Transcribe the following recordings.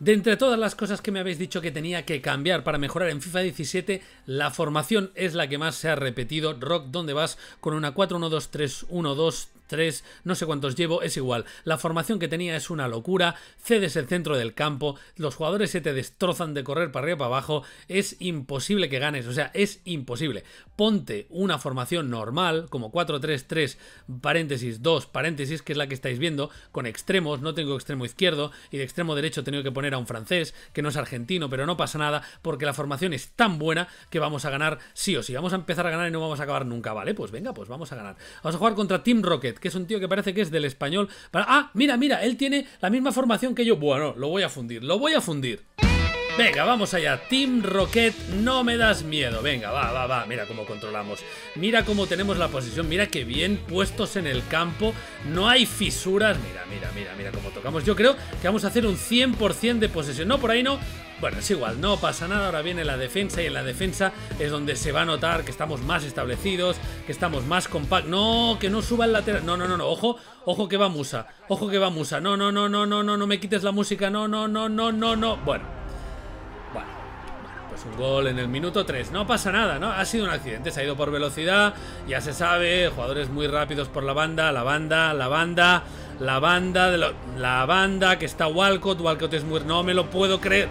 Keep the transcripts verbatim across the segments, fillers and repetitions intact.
De entre todas las cosas que me habéis dicho que tenía que cambiar para mejorar en FIFA diecisiete, la formación es la que más se ha repetido. Rock, ¿dónde vas? Con una cuatro uno dos tres uno dos tres, no sé cuántos llevo, es igual. La formación que tenía es una locura, cedes el centro del campo, los jugadores se te destrozan de correr para arriba y para abajo, es imposible que ganes, o sea, es imposible. Ponte una formación normal, como cuatro tres tres, paréntesis, dos, paréntesis, que es la que estáis viendo, con extremos, no tengo extremo izquierdo, y de extremo derecho he tenido que poner a un francés, que no es argentino, pero no pasa nada, porque la formación es tan buena que vamos a ganar sí o sí. Vamos a empezar a ganar y no vamos a acabar nunca, ¿vale? Pues venga, pues vamos a ganar. Vamos a jugar contra Team Rocket, que es un tío que parece que es del Español. Para... Ah, mira, mira, él tiene la misma formación que yo. Bueno, lo voy a fundir, lo voy a fundir. Venga, vamos allá. Team Rocket, no me das miedo. Venga, va, va, va. Mira cómo controlamos. Mira cómo tenemos la posición. Mira qué bien puestos en el campo. No hay fisuras. Mira, mira, mira, mira cómo tocamos. Yo creo que vamos a hacer un cien por cien de posesión. No, por ahí no. Bueno, es igual, no pasa nada. Ahora viene la defensa y en la defensa es donde se va a notar que estamos más establecidos, que estamos más compactos. No, que no suba el lateral. No, no, no, no. Ojo, ojo que va Musa. Ojo que va Musa. No, no, no, no, no, no, no me quites la música. No, no, no, no, no, no. Bueno. Bueno, pues un gol en el minuto tres. No pasa nada, ¿no? Ha sido un accidente, se ha ido por velocidad. Ya se sabe, jugadores muy rápidos por la banda. La banda, la banda, la banda de lo, La banda, que está Walcott. Walcott es muy... No me lo puedo creer.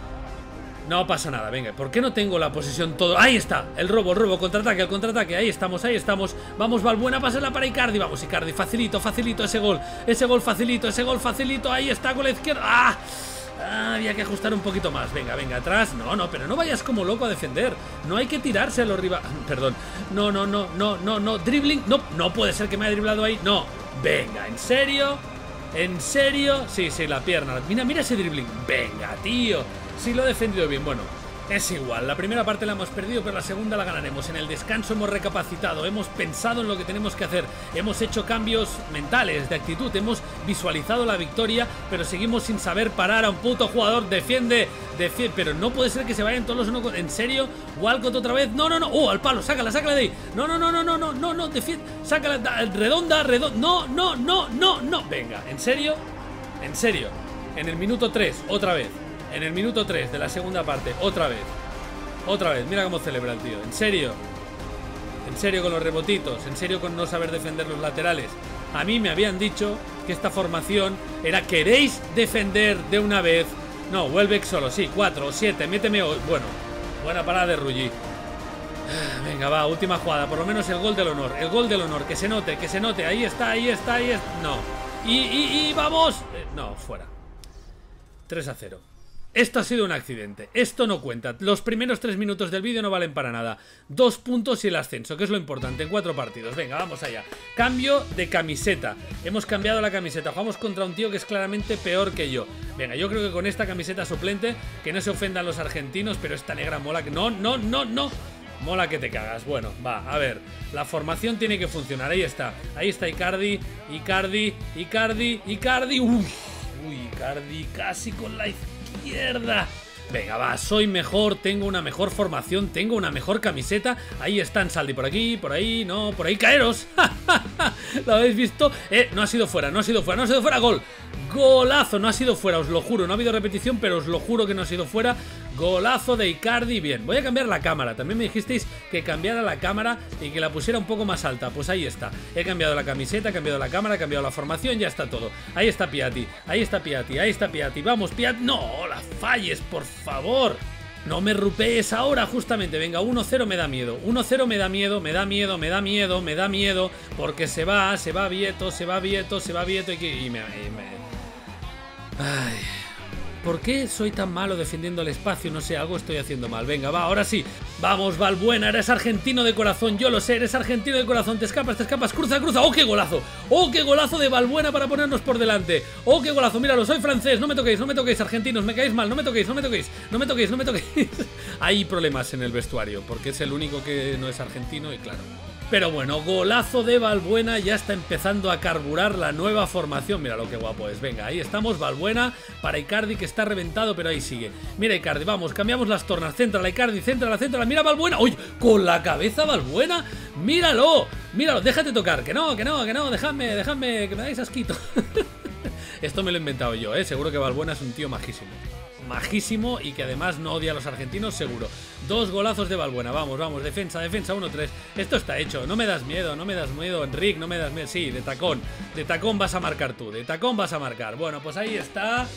No pasa nada, venga, ¿por qué no tengo la posición todo? Ahí está, el robo, el robo, contraataque, el contraataque, ahí estamos, ahí estamos. Vamos, Valbuena, pasarla para Icardi, vamos, Icardi, facilito, facilito ese gol. Ese gol facilito, ese gol facilito, ahí está con la izquierda. ¡Ah! Ah, había que ajustar un poquito más. Venga, venga, atrás. No, no, pero no vayas como loco a defender. No hay que tirarse a los rivales. Perdón. No, no, no, no, no, no. Dribbling. No, no puede ser que me haya driblado ahí. No. Venga, ¿en serio? ¿En serio? Sí, sí, la pierna. Mira, mira ese dribbling. Venga, tío. Sí, lo he defendido bien. Bueno, es igual. La primera parte la hemos perdido, pero la segunda la ganaremos. En el descanso hemos recapacitado. Hemos pensado en lo que tenemos que hacer. Hemos hecho cambios mentales, de actitud. Hemos visualizado la victoria, pero seguimos sin saber parar a un puto jugador. Defiende, defiende. Pero no puede ser que se vayan todos los uno con... ¿En serio? Walcott otra vez. No, no, no. ¡Oh, al palo! Sácala, sácala de ahí. No, no, no, no, no, no, no, no. Defiende. Sácala. Redonda, redonda. No, no, no, no, no. Venga, ¿en serio? ¿En serio? En el minuto tres, otra vez. En el minuto tres de la segunda parte, otra vez. Otra vez, mira cómo celebra el tío. ¿En serio? ¿En serio con los rebotitos? ¿En serio con no saber defender los laterales? A mí me habían dicho que esta formación era ¿queréis defender de una vez? No, Welbeck solo, sí, cuatro o siete, méteme hoy. Bueno, buena parada de Rulli. Venga, va, última jugada. Por lo menos el gol del honor. El gol del honor, que se note, que se note. Ahí está, ahí está, ahí está. No. Y, y, y vamos. Eh, no, fuera. tres a cero. Esto ha sido un accidente, esto no cuenta. Los primeros tres minutos del vídeo no valen para nada. Dos puntos y el ascenso, que es lo importante, en cuatro partidos. Venga, vamos allá. Cambio de camiseta. Hemos cambiado la camiseta, jugamos contra un tío que es claramente peor que yo. Venga, yo creo que con esta camiseta suplente, que no se ofendan los argentinos, pero esta negra mola que... No, no, no, no. Mola que te cagas. Bueno, va, a ver. La formación tiene que funcionar, ahí está. Ahí está Icardi, Icardi, Icardi, Icardi. Uy, uy, Icardi casi con la izquierda. Izquierda. Venga, va, soy mejor, tengo una mejor formación, tengo una mejor camiseta. Ahí están, Saldi, por aquí, por ahí, no, por ahí, caeros. ¿Lo habéis visto? Eh, no ha sido fuera, no ha sido fuera, no ha sido fuera, gol. Golazo, no ha sido fuera, os lo juro, no ha habido repetición, pero os lo juro que no ha sido fuera. Golazo de Icardi, bien. Voy a cambiar la cámara, también me dijisteis que cambiara la cámara y que la pusiera un poco más alta. Pues ahí está, he cambiado la camiseta, he cambiado la cámara, he cambiado la formación, ya está todo. Ahí está Piatti, ahí está Piatti, ahí está Piatti. Vamos, Piatti, no, la falles, por favor. No me rupees ahora, justamente. Venga, uno cero me da miedo. uno cero me da miedo, me da miedo, me da miedo, me da miedo. Porque se va, se va Vieto, se va Vieto, se va Vieto y, que, y me... Y me... Ay... ¿Por qué soy tan malo defendiendo el espacio? No sé, algo estoy haciendo mal. Venga, va, ahora sí. Vamos, Valbuena, eres argentino de corazón. Yo lo sé, eres argentino de corazón. Te escapas, te escapas, cruza, cruza. ¡Oh, qué golazo! ¡Oh, qué golazo de Valbuena para ponernos por delante! ¡Oh, qué golazo! Míralo, soy francés. No me toquéis, no me toquéis, argentinos. Me caéis mal, no me toquéis, no me toquéis. No me toquéis, no me toquéis. Hay problemas en el vestuario, porque es el único que no es argentino y claro... Pero bueno, golazo de Valbuena, ya está empezando a carburar la nueva formación. Mira lo que guapo es, venga, ahí estamos, Valbuena para Icardi que está reventado, pero ahí sigue. Mira Icardi, vamos, cambiamos las tornas, céntrala Icardi, céntrala, céntrala, mira Valbuena. ¡Uy! Con la cabeza Valbuena, míralo, míralo, déjate tocar, que no, que no, que no, dejadme, dejadme, que me dais asquito. Esto me lo he inventado yo, ¿eh? Seguro que Valbuena es un tío majísimo. Majísimo y que además no odia a los argentinos, seguro. Dos golazos de Valbuena, vamos, vamos, defensa, defensa, uno tres. Esto está hecho, no me das miedo, no me das miedo, Enric, no me das miedo. Sí, de tacón, de tacón vas a marcar tú, de tacón vas a marcar. Bueno, pues ahí está.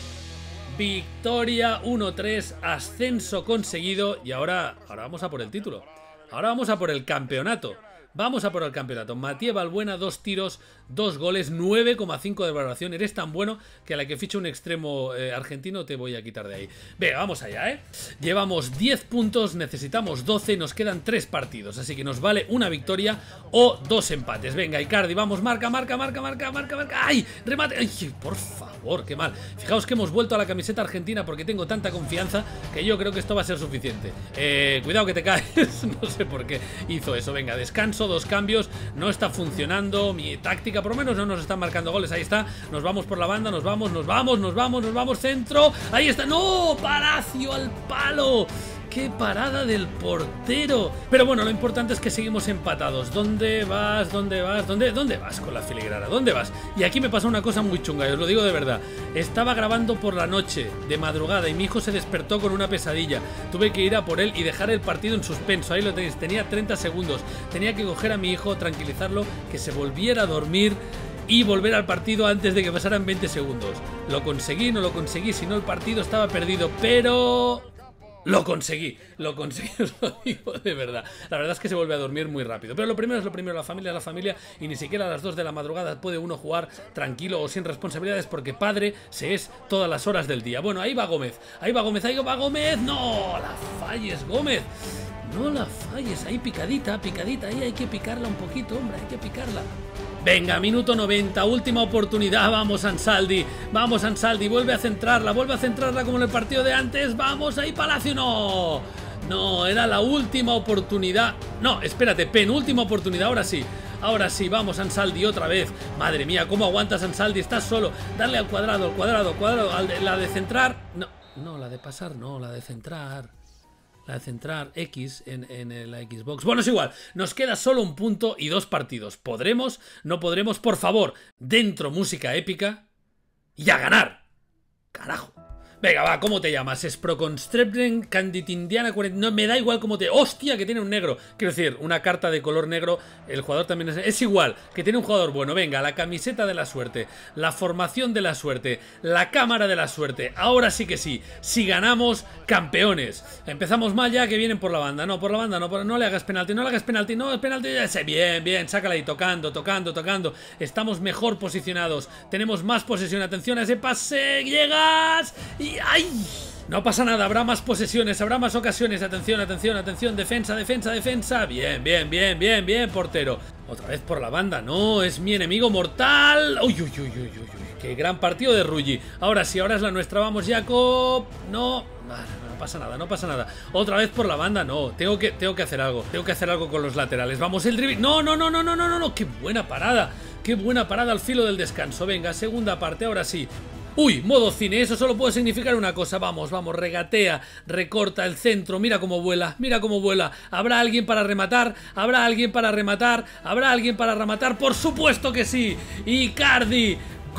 Victoria uno tres, ascenso conseguido. Y ahora, ahora vamos a por el título. Ahora vamos a por el campeonato. Vamos a por el campeonato. Matías Valbuena, dos tiros, dos goles, nueve coma cinco de valoración. Eres tan bueno que a la que fiche un extremo eh, argentino te voy a quitar de ahí. Venga, vamos allá, ¿eh? Llevamos diez puntos, necesitamos doce y nos quedan tres partidos. Así que nos vale una victoria o dos empates. Venga, Icardi, vamos, marca, marca, marca, marca, marca, marca. ¡Ay! ¡Remate! ¡Ay! Por favor, qué mal. Fijaos que hemos vuelto a la camiseta argentina porque tengo tanta confianza que yo creo que esto va a ser suficiente. Eh, cuidado que te caes. No sé por qué hizo eso. Venga, descanso. Dos cambios, no está funcionando mi táctica, por lo menos no nos están marcando goles. Ahí está, nos vamos por la banda, nos vamos, nos vamos, nos vamos, nos vamos, centro, ahí está, no, Palacio al palo. ¡Qué parada del portero! Pero bueno, lo importante es que seguimos empatados. ¿Dónde vas? ¿Dónde vas? ¿Dónde, dónde vas con la filigrana? ¿Dónde vas? Y aquí me pasa una cosa muy chunga, os lo digo de verdad. Estaba grabando por la noche, de madrugada, y mi hijo se despertó con una pesadilla. Tuve que ir a por él y dejar el partido en suspenso. Ahí lo tenéis, tenía treinta segundos. Tenía que coger a mi hijo, tranquilizarlo, que se volviera a dormir y volver al partido antes de que pasaran veinte segundos. Lo conseguí, no lo conseguí, si no el partido estaba perdido, pero... Lo conseguí, lo conseguí, os lo digo de verdad. La verdad es que se vuelve a dormir muy rápido. Pero lo primero es lo primero, la familia es la familia. Y ni siquiera a las dos de la madrugada puede uno jugar tranquilo o sin responsabilidades, porque padre se es todas las horas del día. Bueno, ahí va Gómez, ahí va Gómez, ahí va Gómez. No, la falles, Gómez. No la falles, ahí picadita, picadita. Ahí hay que picarla un poquito, hombre, hay que picarla. Venga, minuto noventa, última oportunidad, vamos Ansaldi, vamos Ansaldi, vuelve a centrarla, vuelve a centrarla como en el partido de antes, vamos ahí Palacio, no, no, era la última oportunidad, no, espérate, penúltima oportunidad, ahora sí, ahora sí, vamos Ansaldi otra vez, madre mía, ¿cómo aguantas Ansaldi? Estás solo, darle al cuadrado, al cuadrado, al cuadrado, al de, la de centrar, no, no, la de pasar, no, la de centrar. La de centrar X en, en la Xbox. Bueno, es igual. Nos queda solo un punto y dos partidos. ¿Podremos? ¿No podremos? Por favor, dentro música épica y a ganar. Carajo. Venga, va, ¿cómo te llamas? Sproconstrepten Canditindiana cuarenta... No, me da igual cómo te... ¡Hostia! Que tiene un negro. Quiero decir, una carta de color negro. El jugador también es... Es igual, que tiene un jugador bueno. Venga, la camiseta de la suerte. La formación de la suerte. La cámara de la suerte. Ahora sí que sí. Si ganamos, campeones. Empezamos mal ya, que vienen por la banda. No, por la banda, no, por... no le hagas penalti. No le hagas penalti. No, es penalti. Bien, bien, sácala ahí. Tocando, tocando, tocando. Estamos mejor posicionados. Tenemos más posesión. Atención a ese pase. ¡Llegas! Y ¡ay! No pasa nada, habrá más posesiones, habrá más ocasiones. Atención, atención, atención, defensa, defensa, defensa. Bien, bien, bien, bien, bien, portero. Otra vez por la banda, no, es mi enemigo mortal. Uy, uy, uy, uy, uy, uy. Qué gran partido de Ruggi. Ahora sí, ahora es la nuestra, vamos, Jacob. No, no, no pasa nada, no pasa nada. Otra vez por la banda, no, tengo que, tengo que hacer algo. Tengo que hacer algo con los laterales. Vamos, el dribbling. No, no, no, no, no, no, no, no. Qué buena parada. Qué buena parada al filo del descanso. Venga, segunda parte, ahora sí. Uy, modo cine, eso solo puede significar una cosa. Vamos, vamos, regatea, recorta el centro. Mira cómo vuela, mira cómo vuela. ¿Habrá alguien para rematar? ¿Habrá alguien para rematar? ¿Habrá alguien para rematar? ¡Por supuesto que sí! Icardi,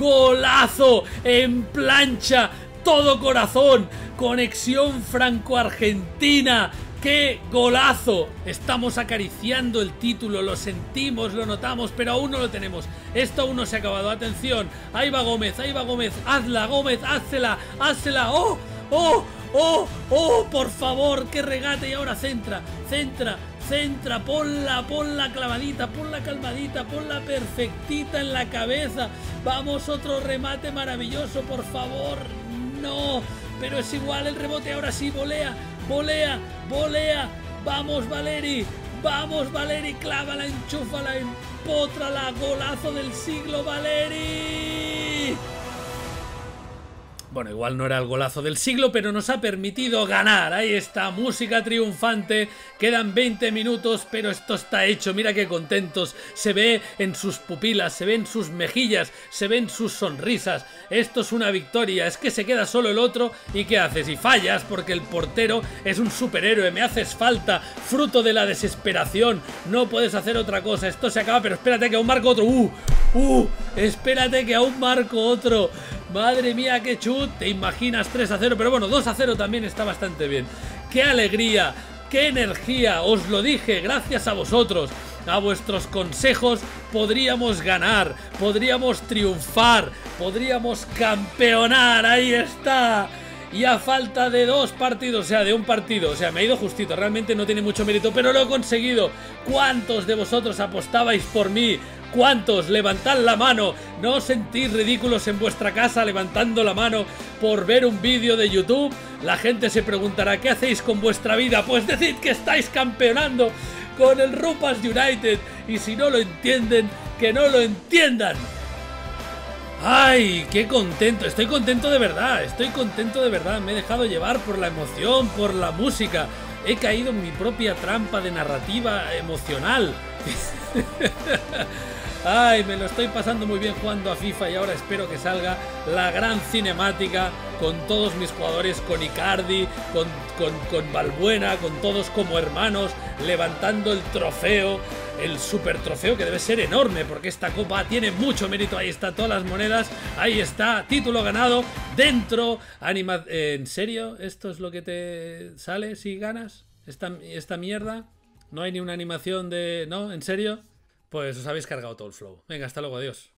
golazo, en plancha, todo corazón, conexión franco-argentina. ¡Qué golazo! Estamos acariciando el título, lo sentimos, lo notamos, pero aún no lo tenemos. Esto aún no se ha acabado. Atención, ahí va Gómez, ahí va Gómez. Hazla, Gómez, házela, házela. ¡Oh, oh, oh, oh! Por favor, que regate. Y ahora centra, centra, centra. Ponla, ponla clavadita, ponla calmadita, ponla perfectita en la cabeza. Vamos, otro remate maravilloso, por favor. No, pero es igual el rebote. Ahora sí, volea. Volea, volea, vamos Valeri, vamos Valeri, clávala, enchúfala, empótrala, golazo del siglo Valeri. Bueno, igual no era el golazo del siglo, pero nos ha permitido ganar. Ahí está, música triunfante. Quedan veinte minutos, pero esto está hecho. Mira qué contentos. Se ve en sus pupilas, se ve en sus mejillas, se ven sus sonrisas. Esto es una victoria. Es que se queda solo el otro. ¿Y qué haces? Y fallas porque el portero es un superhéroe. Me haces falta. Fruto de la desesperación. No puedes hacer otra cosa. Esto se acaba, pero espérate que aún marco otro. ¡Uh! ¡Uh! Espérate que aún marco otro. Madre mía, qué chut. Te imaginas tres a cero, pero bueno, dos a cero también está bastante bien. ¡Qué alegría! ¡Qué energía! Os lo dije, gracias a vosotros, a vuestros consejos, podríamos ganar, podríamos triunfar, podríamos campeonar. Ahí está. Y a falta de dos partidos, o sea, de un partido, o sea, me ha ido justito, realmente no tiene mucho mérito, pero lo he conseguido. ¿Cuántos de vosotros apostabais por mí? ¿Cuántos? Levantad la mano. ¿No os sentís ridículos en vuestra casa levantando la mano por ver un vídeo de YouTube? La gente se preguntará, ¿qué hacéis con vuestra vida? Pues decid que estáis campeonando con el Rupas United. Y si no lo entienden, que no lo entiendan. ¡Ay! ¡Qué contento! Estoy contento de verdad, estoy contento de verdad. Me he dejado llevar por la emoción, por la música. He caído en mi propia trampa de narrativa emocional. Ay, me lo estoy pasando muy bien jugando a FIFA y ahora espero que salga la gran cinemática con todos mis jugadores, con Icardi, con, con, con Balbuena, con todos como hermanos, levantando el trofeo, el super trofeo que debe ser enorme porque esta copa tiene mucho mérito. Ahí está, todas las monedas, ahí está, título ganado, dentro, anima... Eh, ¿En serio? ¿Esto es lo que te sale si ganas? ¿Esta, esta mierda? ¿No hay ni una animación de... ¿No? ¿En serio? Pues os habéis cargado todo el flow. Venga, hasta luego, adiós.